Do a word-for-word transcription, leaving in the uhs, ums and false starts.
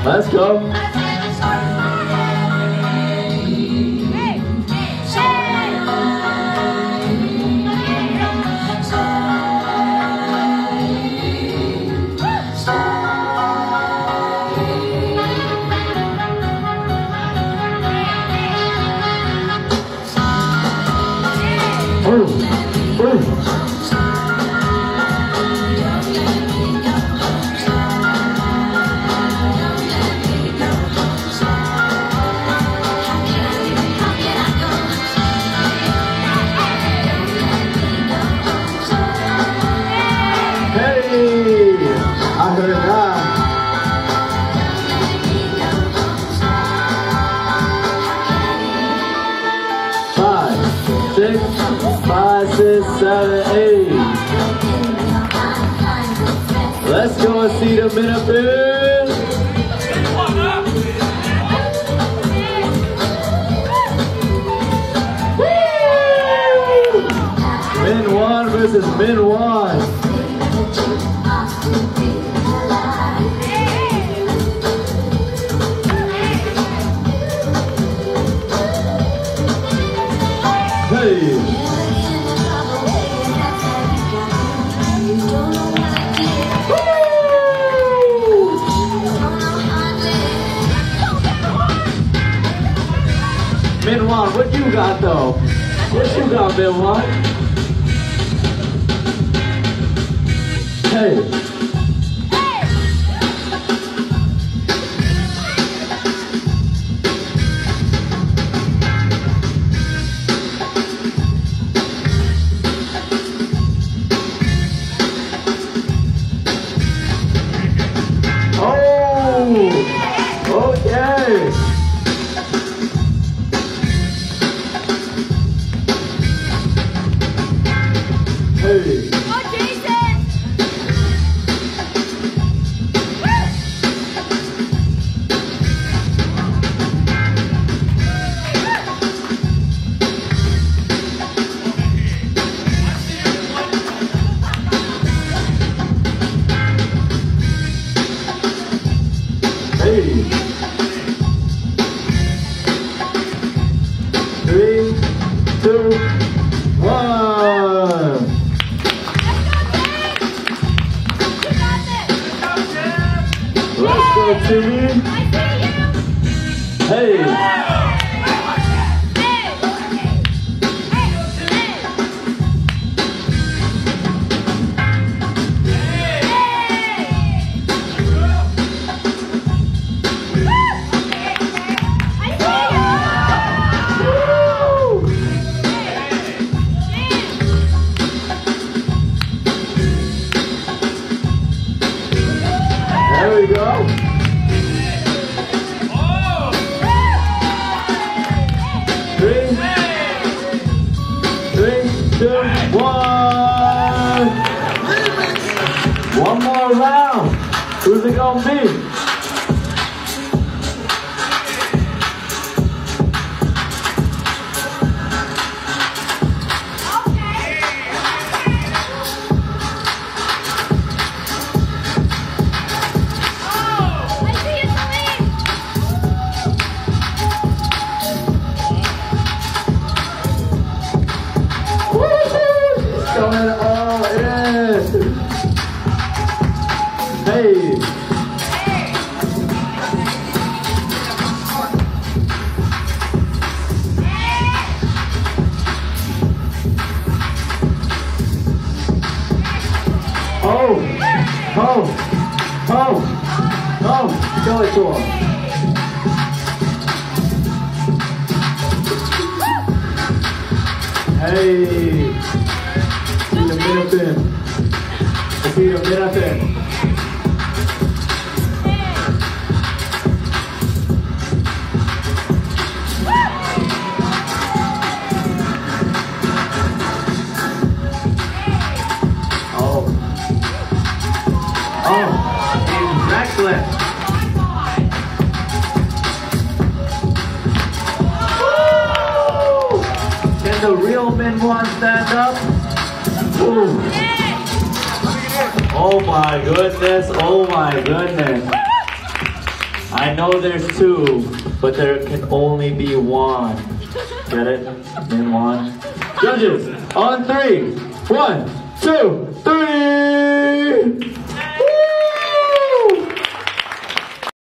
Let's go. Six, five, six, seven, eight. Let's go and see the Minhwan. Minhwan versus Minhwan. Hey. Minhwan, what you got though? What you got, Minhwan? Hey. Okay. Hey. Oh, Jason. Hey. Three, two, one. Let's go, Timmy. Hey. There we go. Three, three, two, one. One more round. Who's it gonna be? Going all in. Hey. Oh, oh, oh, oh, show it to him. Hey. See the Minhwan. See the Minhwan. Oh. Oh. He's reckless. Woo! Can the real Minhwan stand up? Ooh. Oh my goodness, oh my goodness. I know there's two, but there can only be one. Get it? Minhwan. Judges, on three. One, two, three.